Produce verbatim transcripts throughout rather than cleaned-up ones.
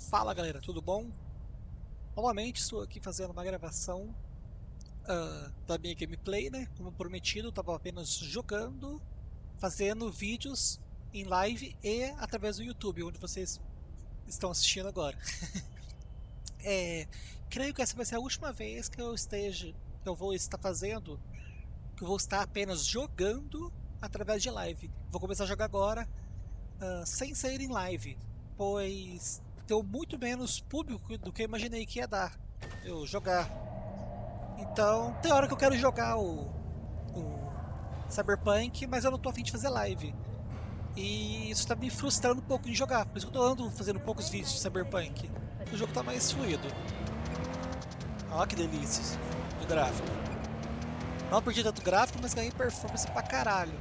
Fala galera, tudo bom? Novamente estou aqui fazendo uma gravação ah, da minha gameplay, né? Como prometido, estava apenas jogando, fazendo vídeos em live e através do YouTube, onde vocês estão assistindo agora. É, creio que essa vai ser a última vez que eu esteja, que eu vou estar fazendo, que eu vou estar apenas jogando através de live. Vou começar a jogar agora, ah, sem sair em live, pois deu muito menos público do que eu imaginei que ia dar eu jogar. Então, tem hora que eu quero jogar o, o Cyberpunk, mas eu não tô afim de fazer live. E isso tá me frustrando um pouco em jogar, por isso que eu tô ando fazendo poucos vídeos de Cyberpunk. O jogo tá mais fluido. Olha que delícia do gráfico. Não perdi tanto gráfico, mas ganhei performance pra caralho.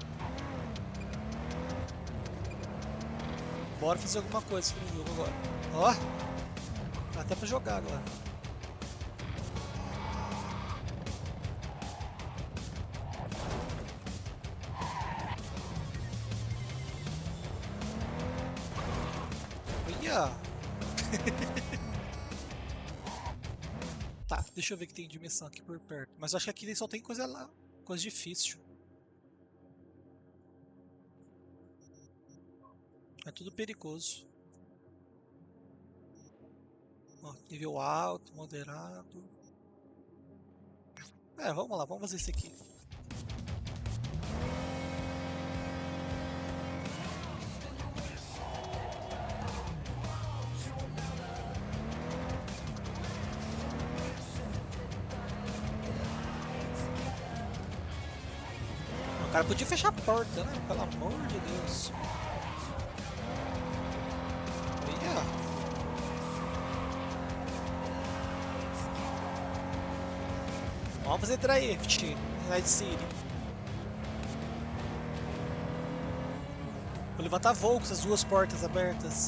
Bora fazer alguma coisa no jogo agora. Ó, dá até pra jogar agora. Olha! Tá, deixa eu ver o que tem de missão aqui por perto. Mas eu acho que aqui só tem coisa lá, coisa difícil. É tudo perigoso. Ó, nível alto, moderado. É, vamos lá, vamos fazer isso aqui. O cara podia fechar a porta, né? Pelo amor de Deus. Olha. Vamos fazer drift em Night City. Vou levantar voo com essas duas portas abertas.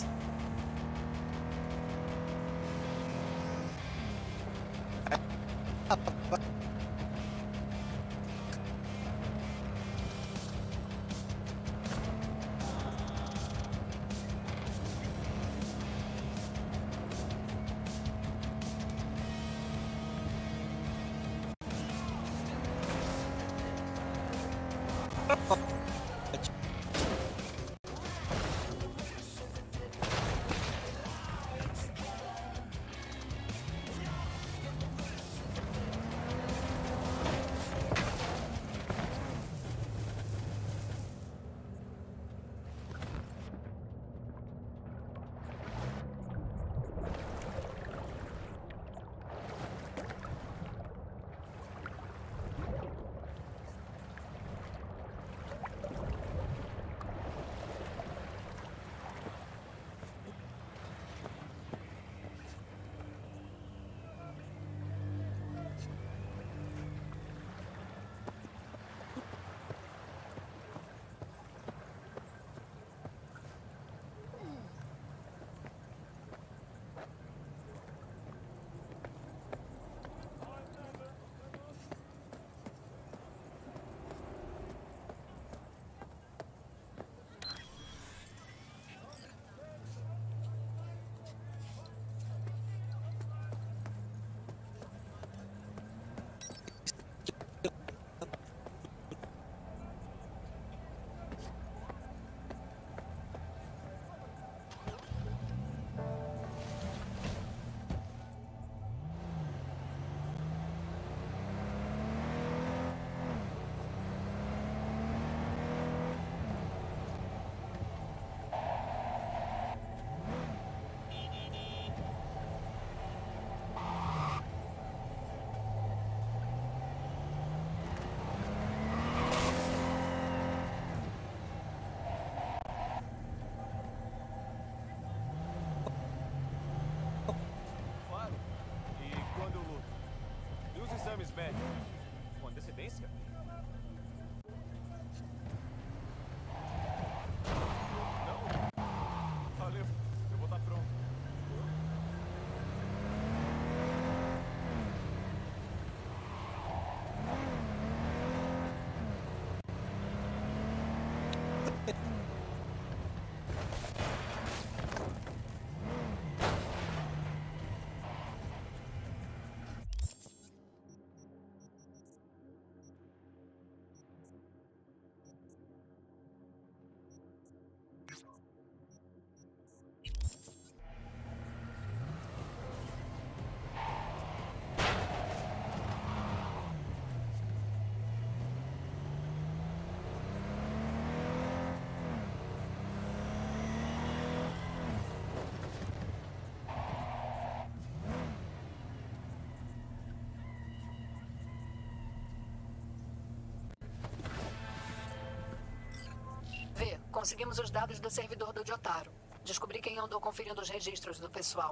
Conseguimos os dados do servidor do Jotaro. Descobri quem andou conferindo os registros do pessoal.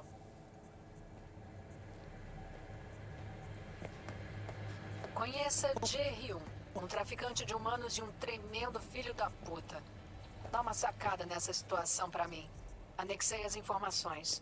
Conheça Jae-hyun, um traficante de humanos e um tremendo filho da puta. Dá uma sacada nessa situação pra mim. Anexei as informações.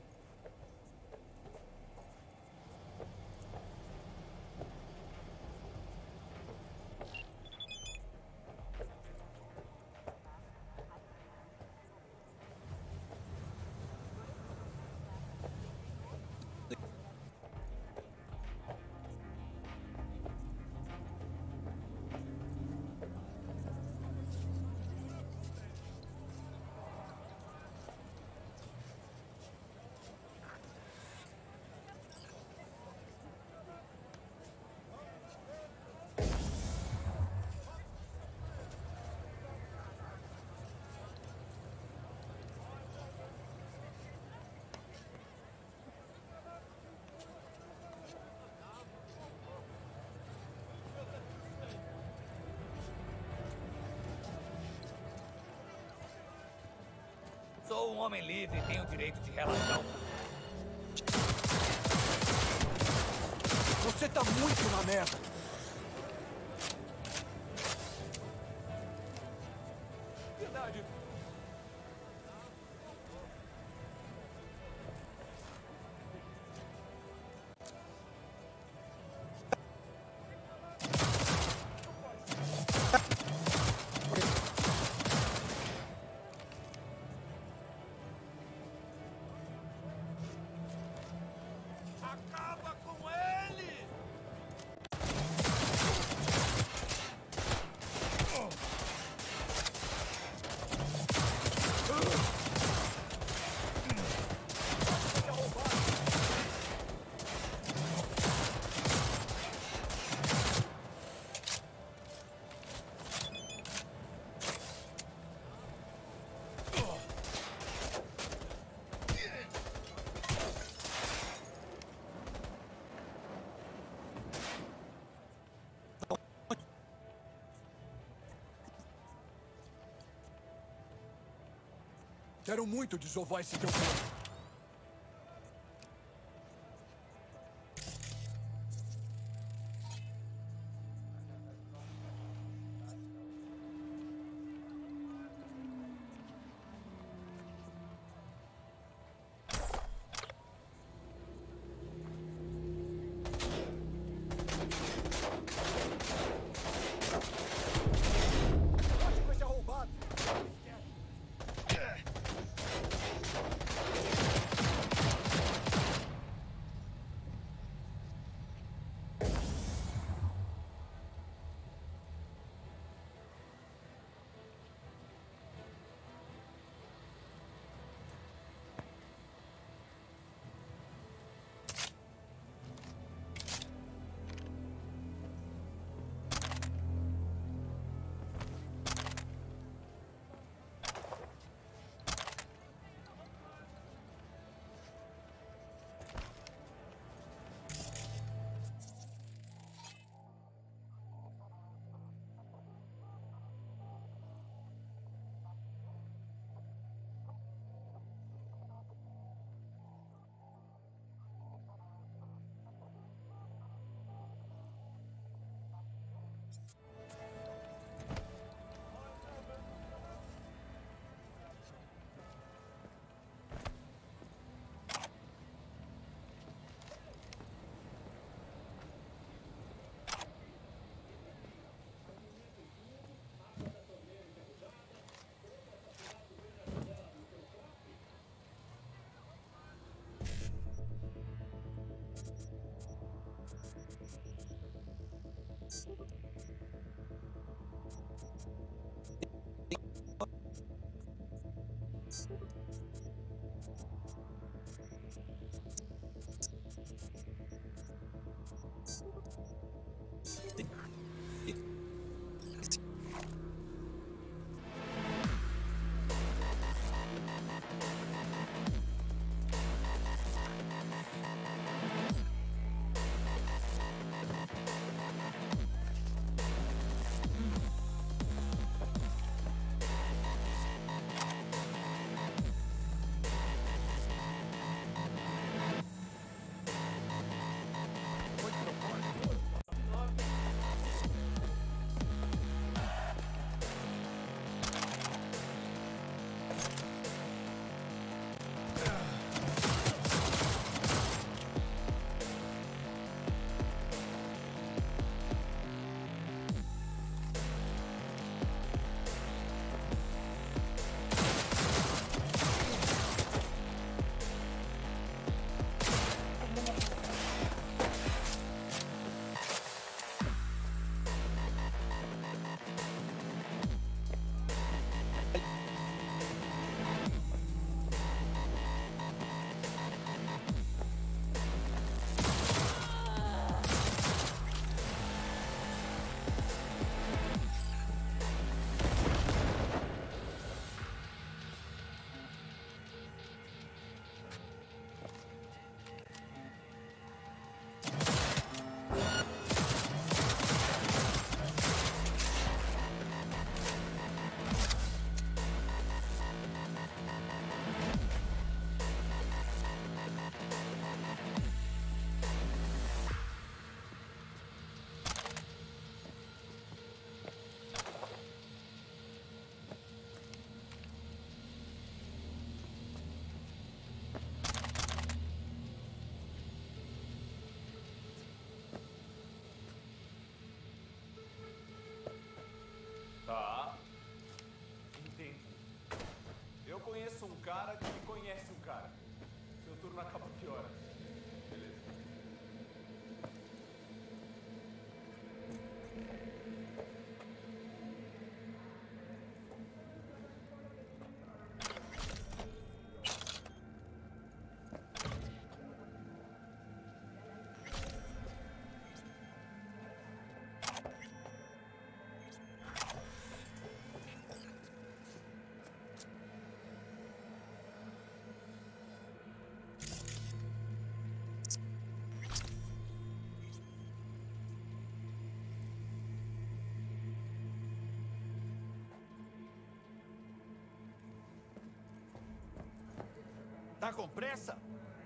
Sou um homem livre e tenho o direito de relação. Você tá muito na merda. Verdade. Acaba com ele! Quero muito desovar esse teu corpo. Vai ser roubado. conheço um cara que conhece um cara. Seu turno acaba que horas? Beleza. Tá com pressa?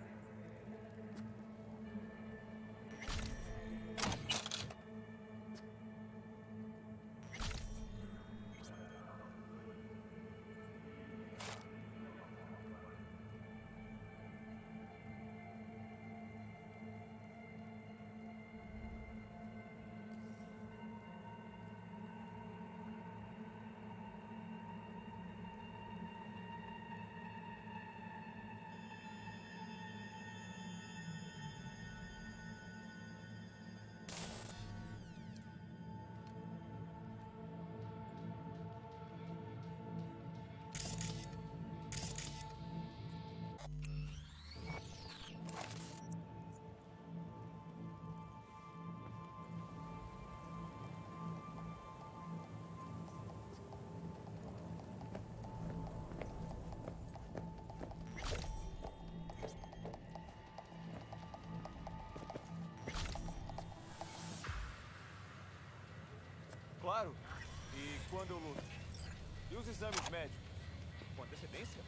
Claro. E quando eu luto? E os exames médicos? Com antecedência?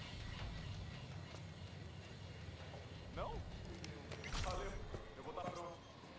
Não? Valeu. Eu vou estar pronto.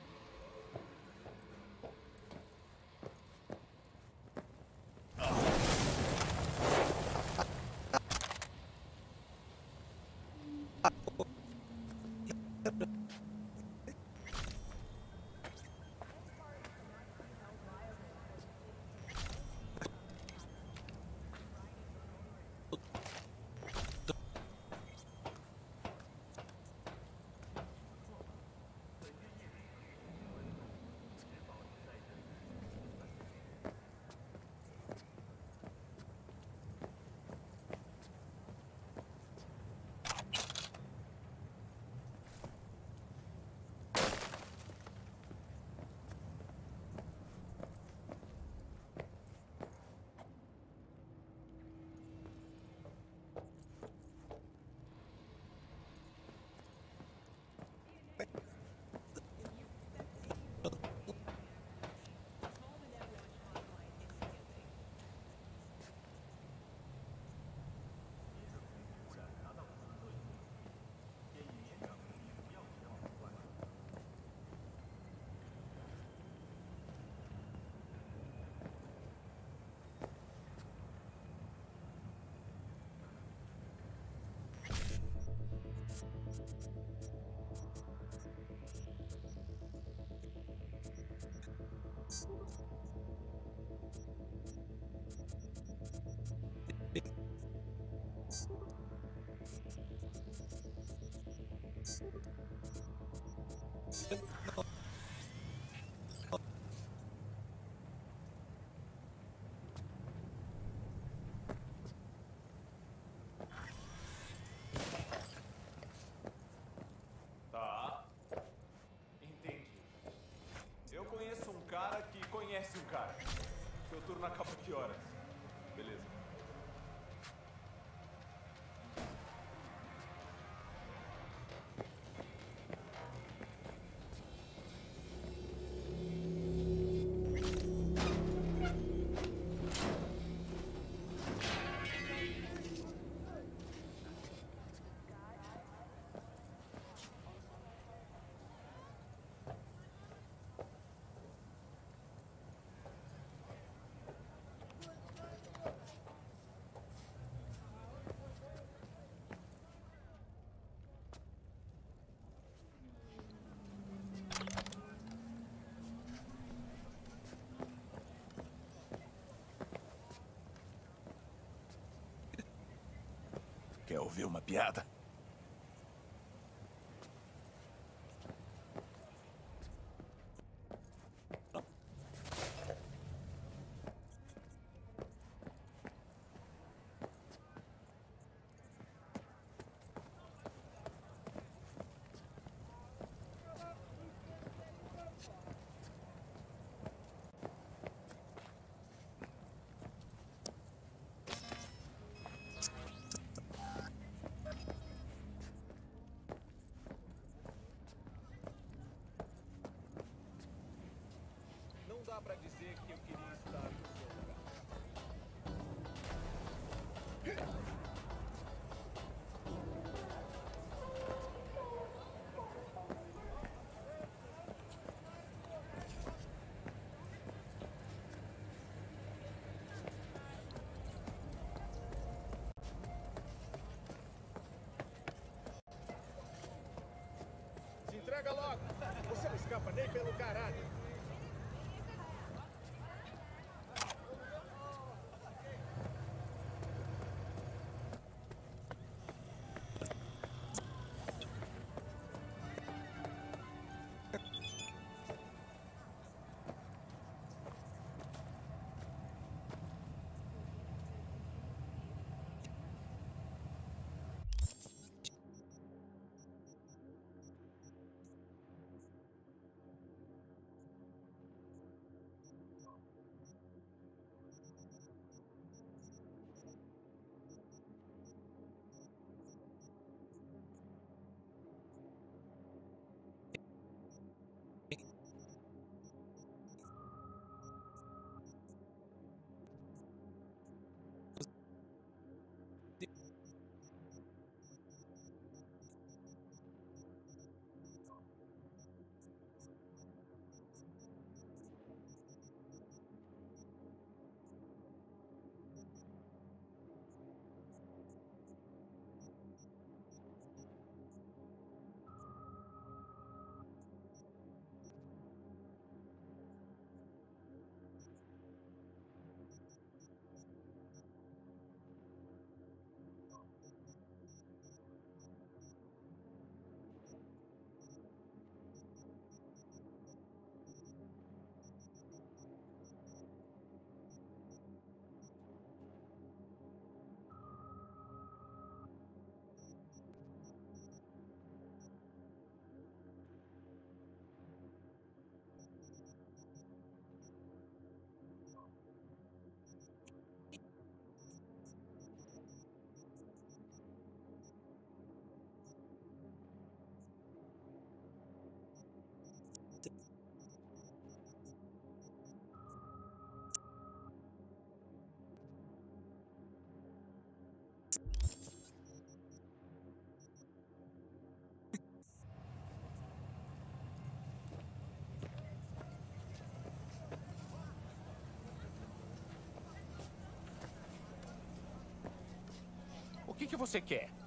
Tá. Entendi. Eu conheço um cara que conhece um cara. Seu turno acaba que horas? Beleza. Já ouviu uma piada? Não dá pra dizer que eu queria estar no seu lugar. Se entrega logo! Você não escapa nem pelo caralho! O que que você quer?